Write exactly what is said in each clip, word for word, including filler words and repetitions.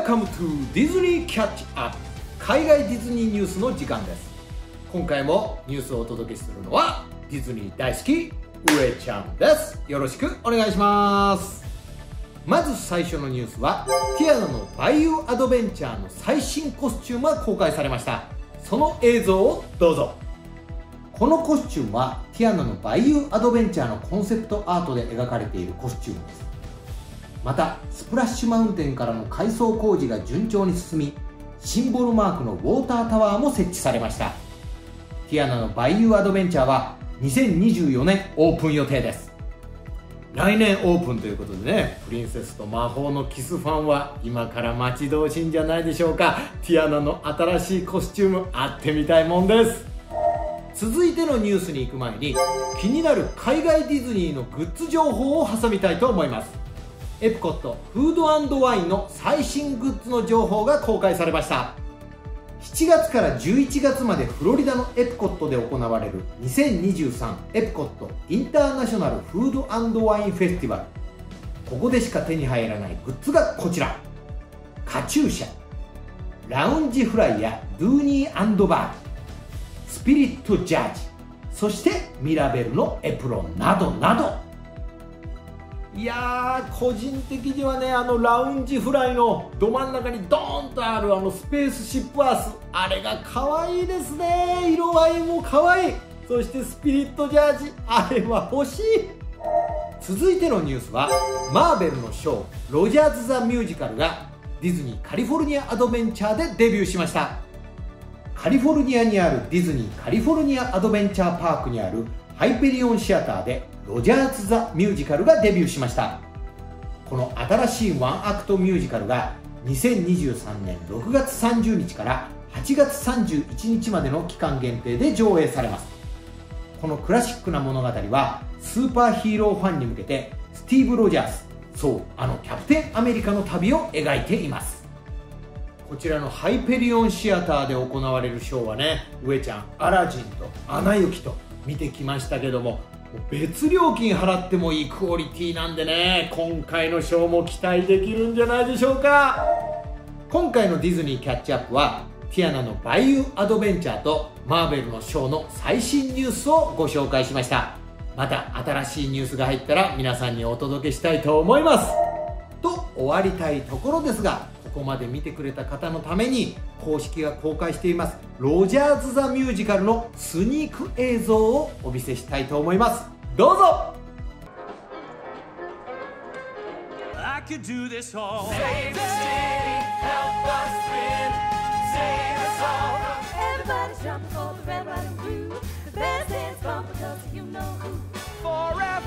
Welcome to ディズニーキャッチアップ、海外ディズニーニュースの時間です。今回もニュースをお届けするのはディズニー大好き上ちゃんです。よろしくお願いします。まず最初のニュースはティアナのバイユーアドベンチャーの最新コスチュームが公開されました。その映像をどうぞ。このコスチュームはティアナのバイユーアドベンチャーのコンセプトアートで描かれているコスチュームです。またスプラッシュマウンテンからの改装工事が順調に進み、シンボルマークのウォータータワーも設置されました。ティアナのバイユーアドベンチャーはにせんにじゅうよねんオープン予定です。来年オープンということでね、プリンセスと魔法のキスファンは今から待ち遠しいんじゃないでしょうか。ティアナの新しいコスチューム会ってみたいもんです。続いてのニュースに行く前に気になる海外ディズニーのグッズ情報を挟みたいと思います。エプコットフード&ワインの最新グッズの情報が公開されました。しちがつからじゅういちがつまでフロリダのエプコットで行われるにせんにじゅうさんエプコットインターナショナルフード&ワインフェスティバル。ここでしか手に入らないグッズがこちら。カチューシャ、ラウンジフライやドゥーニー&バーグ、スピリットジャージ、そしてミラベルのエプロンなどなど。いやー、個人的にはね、あのラウンジフライのど真ん中にドーンとあるあのスペースシップアース、あれが可愛いですね。色合いも可愛い。そしてスピリットジャージ、あれは欲しい。続いてのニュースはマーベルのショーロジャーズ・ザ・ミュージカルがディズニーカリフォルニアアドベンチャーでデビューしました。カリフォルニアにあるディズニーカリフォルニアアドベンチャーパークにあるハイペリオンシアターでロジャーズ・ザ・ミュージカルがデビューしました。この新しいワンアクトミュージカルがにせんにじゅうさんねんろくがつさんじゅうにちからはちがつさんじゅういちにちまでの期間限定で上映されます。このクラシックな物語はスーパーヒーローファンに向けてスティーブ・ロジャース、そうあのキャプテンアメリカの旅を描いています。こちらのハイペリオンシアターで行われるショーはね、上ちゃんアラジンとアナ雪と見てきましたけども、別料金払ってもいいクオリティなんでね、今回のショーも期待できるんじゃないでしょうか。今回のディズニーキャッチアップはティアナのバイユーアドベンチャーとマーベルのショーの最新ニュースをご紹介しました。また新しいニュースが入ったら皆さんにお届けしたいと思います。と終わりたいところですが、ここまで見てくれた方のために公式が公開していますロジャーズ・ザ・ミュージカルのスニーク映像をお見せしたいと思います。どうぞ。I could do this all. Save the city, help us win, save us all. Everybody's jumping for the red, white, and blue. The best dance bumper because you know who. Forever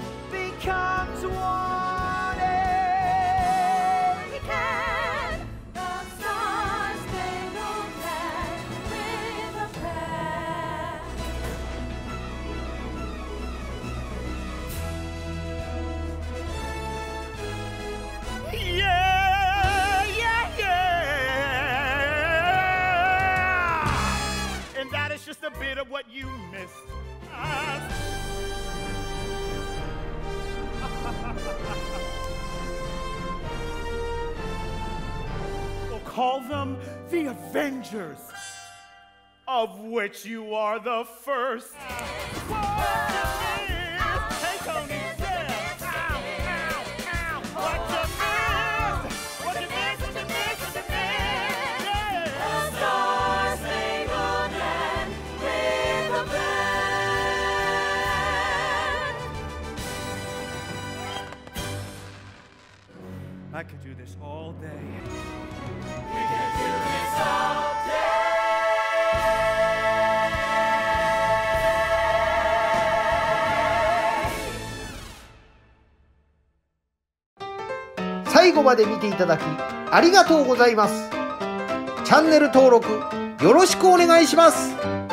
becomes one. Just a bit of what you missed. We'll call them the Avengers, of which you are the first. I could do this all day. We can do this all day. 最後まで見ていただきありがとうございます。チャンネル登録よろしくお願いします。